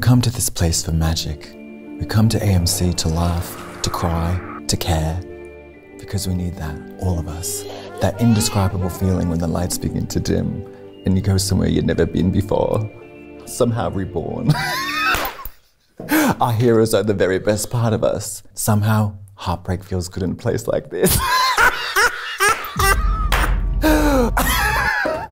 come to this place for magic. We come to AMC to laugh, to cry, to care. Because we need that, all of us. That indescribable feeling when the lights begin to dim and you go somewhere you'd never been before. Somehow reborn. Our heroes are the very best part of us. Somehow, heartbreak feels good in a place like this.